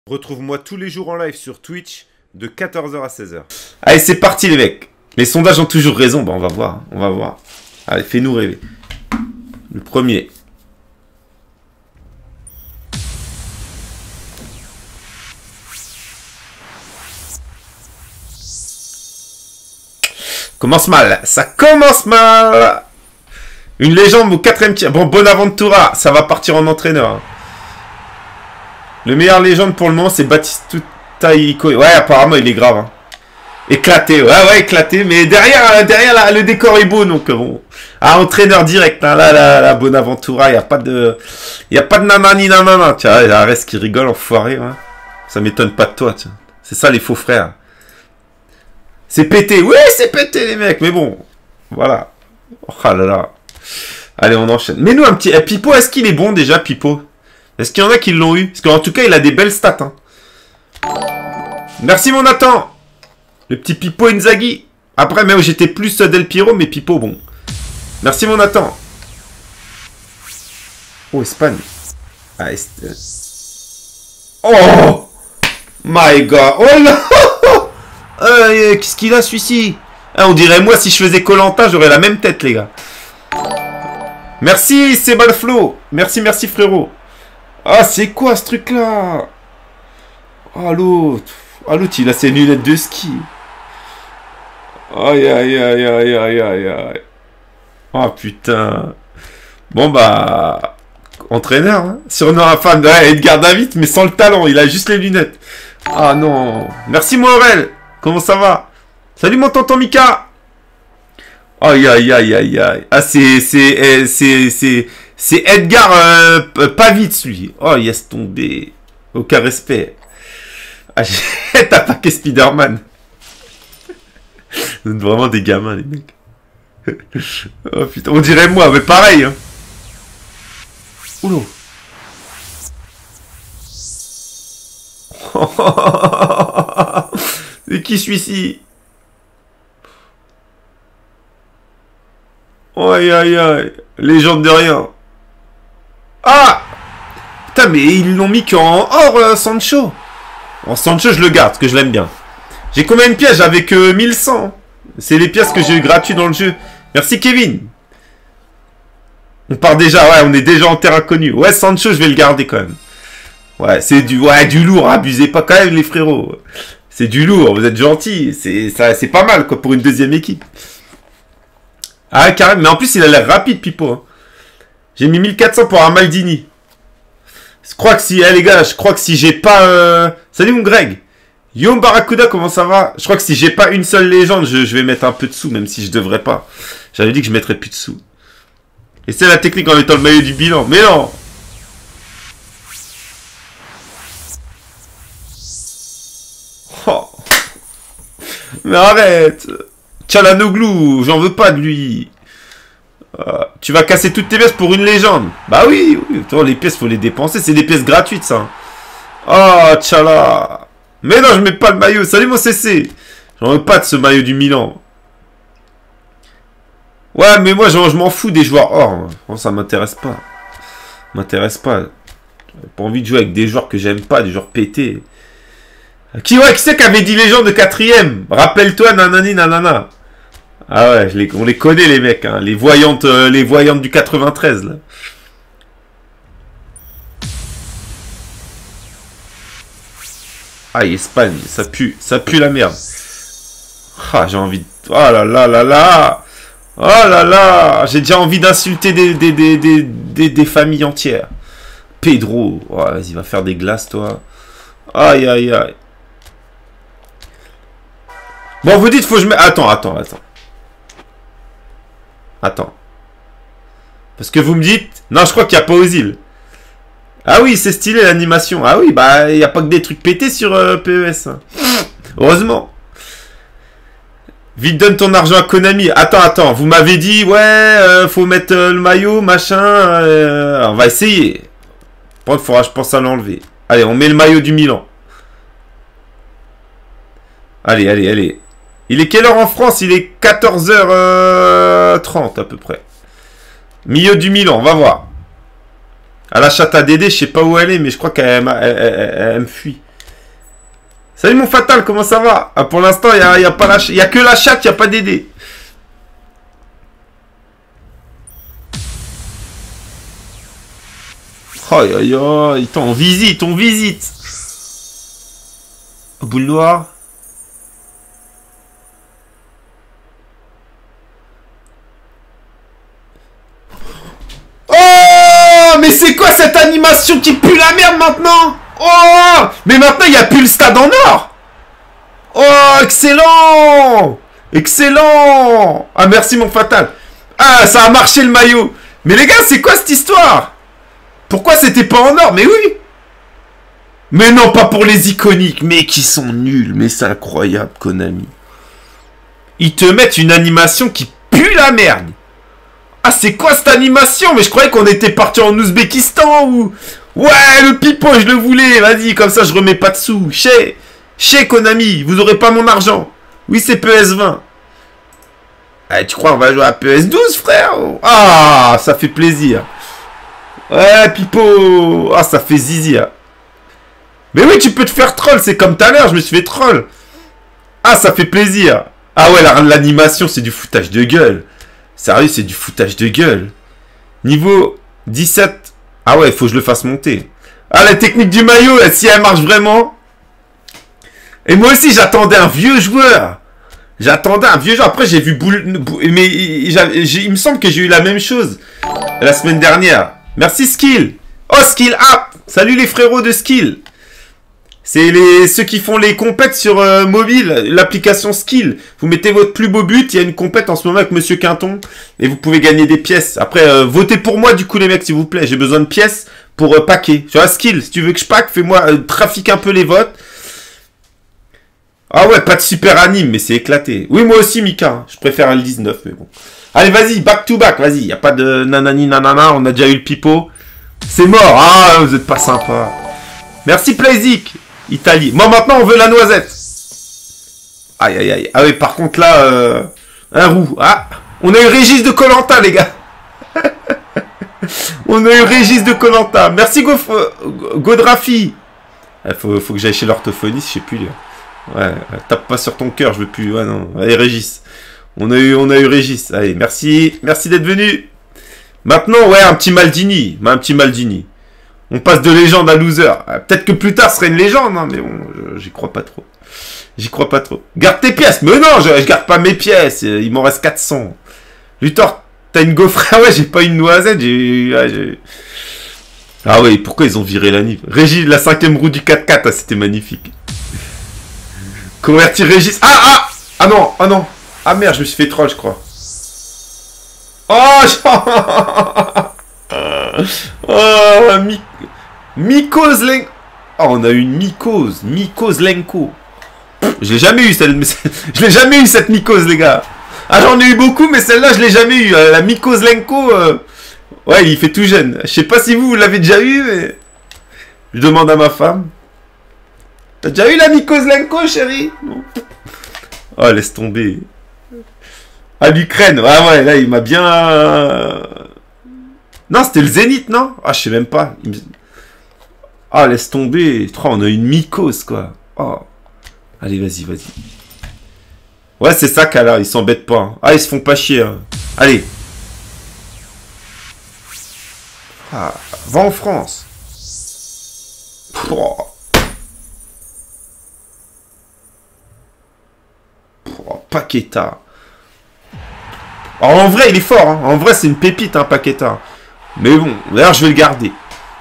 Retrouve-moi tous les jours en live sur Twitch de 14 h à 16 h. Allez, c'est parti les mecs. Les sondages ont toujours raison. Bah, on va voir. On va voir. Allez, fais-nous rêver. Le premier. Commence mal. Ça commence mal. Une légende au 4ème tir. Bon, Bonaventura. Ça va partir en entraîneur. Hein. Le meilleur légende pour le moment, c'est Batistuta Iko. Ouais, apparemment, il est grave. Hein. Éclaté. Ouais, éclaté. Mais derrière là, le décor est beau. Donc, bon. Ah, entraîneur direct. Hein. Là, Bonaventura, il n'y a pas de... Il n'y a pas de nanani nanana. Tiens, il y a Arès qui rigole, enfoiré. Hein. Ça m'étonne pas de toi, tiens. C'est ça, les faux frères. C'est pété. Oui, c'est pété, les mecs. Mais bon. Voilà. Oh là là. Allez, on enchaîne. Mets-nous un petit... Pipo, est-ce qu'il est bon, déjà, Pipo? Est-ce qu'il y en a qui l'ont eu? Parce qu'en tout cas, il a des belles stats. Hein. Merci, mon Nathan. Le petit Pipo Inzaghi. Après, mais j'étais plus Del Piero, mais Pipo, bon. Merci, mon Nathan. Oh, Espagne. Ah, oh my God. Oh là. Qu'est-ce qu'il a, celui-ci? Ah, on dirait moi, si je faisais Koh-Lanta, j'aurais la même tête, les gars. Merci, Sebalflo. Merci, frérot. Ah, c'est quoi ce truc-là? Ah, l'autre. Ah, l'autre, il a ses lunettes de ski. Aïe, aïe, aïe, aïe, aïe, aïe, aïe. Oh, putain. Bon, bah... Entraîneur, hein. Surnom à fan. Ouais, Edgar David, mais sans le talent. Il a juste les lunettes. Ah, non. Merci, moi, Aurel. Comment ça va? Salut, mon tonton Mika. Aïe, aïe, aïe, aïe, aïe. Ah, c'est Edgar Pavitz, lui. Oh, laisse tomber. Aucun respect. Ah, t'as pas que Spider-Man. Vous êtes vraiment des gamins, les mecs. Oh, putain. On dirait moi, mais pareil. Hein. Oula. C'est qui celui-ci? Aïe, aïe, aïe. Légende de rien. Ah! Putain, mais ils l'ont mis qu'en or, Sancho. En Sancho, je le garde, parce que je l'aime bien. J'ai combien de pièces? J'avais que 1100. C'est les pièces que j'ai eu gratuites dans le jeu. Merci, Kevin. On part déjà, ouais, on est déjà en terre inconnue. Ouais, Sancho, je vais le garder quand même. Ouais, c'est du lourd, abusez pas quand même, les frérots. C'est du lourd, vous êtes gentils. C'est pas mal, quoi, pour une deuxième équipe. Ah, carrément. Mais en plus, il a l'air rapide, Pipo. Hein. J'ai mis 1400 pour un Maldini. Je crois que si... les gars, je crois que si j'ai pas... Salut, mon Greg. Yo, Barracuda, comment ça va? Je crois que si j'ai pas une seule légende, je vais mettre un peu de sous, même si je devrais pas. J'avais dit que je mettrais plus de sous. Et c'est la technique en mettant le maillot du bilan. Mais non! Oh. Mais arrête! Tchalanoglu, j'en veux pas de lui. Tu vas casser toutes tes pièces pour une légende. Bah oui, Attends, les pièces, faut les dépenser. C'est des pièces gratuites, ça. Oh, tchala. Mais non, je mets pas le maillot. Salut, mon CC. J'en veux pas de ce maillot du Milan. Ouais, mais moi, je m'en fous des joueurs or. Oh, ça m'intéresse pas. M'intéresse pas. J'ai pas envie de jouer avec des joueurs que j'aime pas, des joueurs pétés. Qui c'est qui avait dit légende de 4ème? Rappelle-toi, nanani, nanana. Ah ouais, on les connaît, les mecs. Hein. Les voyantes du 93, là. Ah, Espagne, ça pue la merde. Ah, j'ai envie de... Oh là là là là. Oh là là. J'ai déjà envie d'insulter des familles entières. Pedro. Oh, vas-y, va faire des glaces, toi. Aïe, aïe, aïe. Bon, vous dites, faut que je mette... Attends. Parce que vous me dites... Non, je crois qu'il n'y a pas aux îles. Ah oui, c'est stylé l'animation. Ah oui, bah, il n'y a pas que des trucs pétés sur PES. Hein. Heureusement. Vite, donne ton argent à Konami. Attends. Vous m'avez dit, ouais, faut mettre le maillot, machin. On va essayer. Par contre, faudra, je pense, à l'enlever. Allez, on met le maillot du Milan. Allez. Il est quelle heure en France? Il est 14h30 à peu près. Milieu du Milan, on va voir. À la chatte à Dédé, je sais pas où elle est, mais je crois qu'elle me fuit. Salut mon Fatal, comment ça va? Ah, pour l'instant, il y a pas y a que la chatte, il n'y a pas d'aider. Aïe aïe aïe, on visite, on visite. Boule noire. Oh, mais c'est quoi cette animation qui pue la merde maintenant? Oh, mais maintenant il n'y a plus le stade en or. Oh, excellent. Excellent. Ah, merci mon Fatal. Ah, ça a marché le maillot. Mais les gars, c'est quoi cette histoire? Pourquoi c'était pas en or? Mais oui. Mais non, pas pour les iconiques. Mais qui sont nuls. Mais c'est incroyable, Konami. Ils te mettent une animation qui pue la merde. Ah, c'est quoi cette animation? Mais je croyais qu'on était parti en Ouzbékistan ou... Ouais, le pipo, je le voulais. Vas-y, comme ça, je remets pas de sous. Chez Konami, vous aurez pas mon argent. Oui, c'est PS20. Ah, tu crois on va jouer à PS12, frère? Ah, ça fait plaisir. Ouais, pipo. Ah, ça fait zizi. Mais oui, tu peux te faire troll. C'est comme tout à l'heure, je me suis fait troll. Ah, ça fait plaisir. Ah ouais, l'animation, c'est du foutage de gueule. Sérieux, c'est du foutage de gueule. Niveau 17. Ah ouais, il faut que je le fasse monter. Ah, la technique du maillot, là, si elle marche vraiment. Et moi aussi, j'attendais un vieux joueur. J'attendais un vieux joueur. Après, j'ai vu mais il me semble que j'ai eu la même chose la semaine dernière. Merci Skill. Oh, Skill App. Salut les frérots de Skill. C'est ceux qui font les compètes sur mobile, l'application Skill. Vous mettez votre plus beau but, il y a une compète en ce moment avec Monsieur Quinton, et vous pouvez gagner des pièces. Après, votez pour moi du coup les mecs s'il vous plaît, j'ai besoin de pièces pour packer. Tu vois, Skill, si tu veux que je pack, fais-moi, trafique un peu les votes. Ah ouais, pas de super anime, mais c'est éclaté. Oui, moi aussi Mika, hein. Je préfère le 19, mais bon. Allez, vas-y, back to back, vas-y, y a pas de nanani nanana, on a déjà eu le pipeau. C'est mort, ah, vous êtes pas sympa. Merci Playzik. Italie. Moi maintenant on veut la noisette. Aïe aïe aïe. Ah oui par contre là un roux. Ah on a eu Régis de Koh-Lanta les gars. On a eu Régis de Koh-Lanta. Merci Godrafi. Il faut que j'aille chez l'orthophoniste, je sais plus. Ouais, tape pas sur ton cœur, je veux plus. Ouais non. Allez Régis. On a eu Régis. Allez, merci d'être venu. Maintenant ouais un petit Maldini. Un petit Maldini. On passe de légende à loser. Peut-être que plus tard, ce serait une légende, hein, mais bon, j'y crois pas trop. J'y crois pas trop. Garde tes pièces. Mais non, je garde pas mes pièces. Il m'en reste 400. Luthor, t'as une gaufre. Ah ouais, j'ai pas une noisette. Ah ouais, pourquoi ils ont viré la nif? Régis, la 5ème roue du 4x4, ah, c'était magnifique. Convertir Régis. Ah non, ah non. Ah merde, je me suis fait troll, je crois. Oh, Mycose Lenko. Oh, on a eu une Mycose Lenko. Je l'ai jamais eu, je l'ai jamais eu, cette Mycose, les gars. Ah, j'en ai eu beaucoup, mais celle-là, je l'ai jamais eu. La Mycose Lenko, ouais, il fait tout jeune. Je sais pas si vous l'avez déjà eu, mais... Je demande à ma femme. T'as déjà eu la Mycose Lenko, chérie? Non. Oh, laisse tomber. Ah, l'Ukraine. Ouais, là, il m'a bien... Non, c'était le Zénith, non? Ah, je sais même pas. Ah, laisse tomber. Oh, on a une mycose, quoi. Oh. Allez, vas-y. Ouais, c'est ça, Kala. Ils s'embêtent pas. Hein. Ah, ils se font pas chier. Hein. Allez. Ah, va en France. Oh. Paqueta. Alors, en vrai, il est fort. Hein. En vrai, c'est une pépite, hein, Paqueta. Mais bon, d'ailleurs, je vais le garder.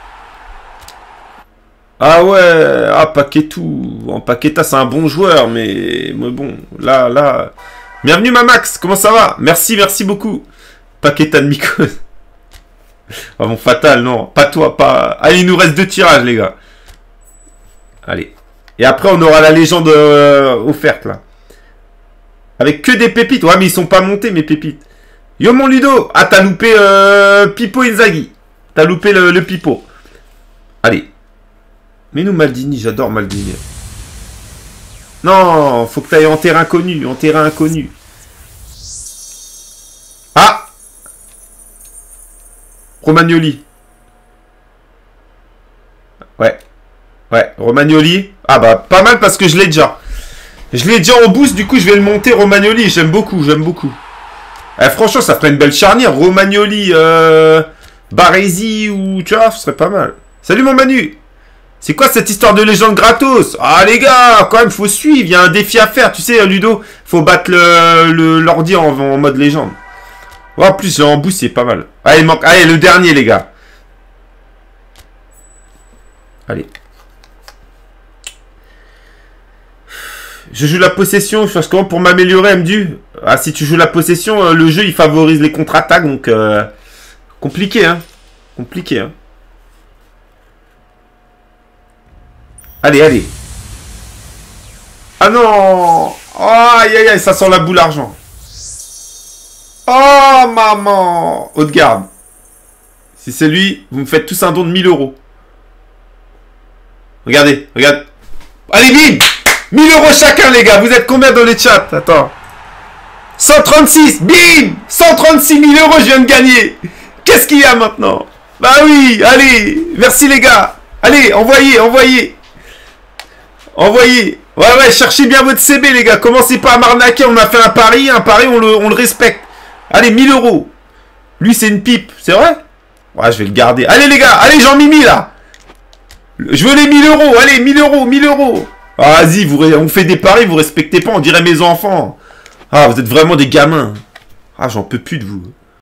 Ah ouais, ah, Paquetou. En Paqueta, c'est un bon joueur, mais bon, là... Bienvenue, Mamax, comment ça va? Merci beaucoup. Paqueta de Mycose. Ah bon, Fatal, non. Pas toi, pas... Allez, il nous reste 2 tirages, les gars. Allez. Et après, on aura la légende offerte, là. Avec que des pépites. Ouais, mais ils sont pas montés, mes pépites. Yo, mon Ludo. Ah, t'as loupé Pipo Inzaghi. T'as loupé le Pipo. Allez. Mais nous, Maldini. J'adore Maldini. Non, faut que t'ailles en terrain inconnu. En terrain inconnu. Ah, Romagnoli. Ouais. Ouais, Romagnoli. Ah bah, pas mal parce que je l'ai déjà. Je l'ai déjà en boost, du coup, je vais le monter, Romagnoli. J'aime beaucoup, j'aime beaucoup. Eh, franchement, ça ferait une belle charnière. Romagnoli, Baresi ou... Tu vois, ce serait pas mal. Salut, mon Manu. C'est quoi cette histoire de légende gratos? Ah, les gars, quand même, faut suivre. Il y a un défi à faire, tu sais, Ludo. Faut battre l'ordi en mode légende. Ouais, en plus, en boost, c'est pas mal. Allez, il manque... Allez, le dernier, les gars. Allez. Je joue la possession, je fais comment pour m'améliorer, MDU? Ah, si tu joues la possession, le jeu, il favorise les contre-attaques, donc... compliqué, hein. Compliqué, hein. Allez, allez. Ah non. Oh, aïe, aïe, aïe, ça sent la boule argent. Oh, maman. Haute garde. Si c'est lui, vous me faites tous un don de 1000 euros. Regardez, regarde. Allez, bim. 1000 euros chacun, les gars. Vous êtes combien dans les chats? Attends. 136. Bim. 136 000 euros, je viens de gagner. Qu'est-ce qu'il y a maintenant? Bah oui, allez. Merci, les gars. Allez, envoyez, envoyez. Envoyez. Ouais, ouais, cherchez bien votre CB, les gars. Commencez pas à m'arnaquer. On a fait un pari, on le respecte. Allez, 1000 euros. Lui, c'est une pipe. C'est vrai? Ouais, je vais le garder. Allez, les gars. Allez, Jean-Mimi, là. Je veux les 1000 euros. Allez, 1000 euros, 1000 euros. Ah, vas-y, on fait des paris, vous respectez pas. On dirait mes enfants. Ah, vous êtes vraiment des gamins. Ah, j'en peux plus de vous.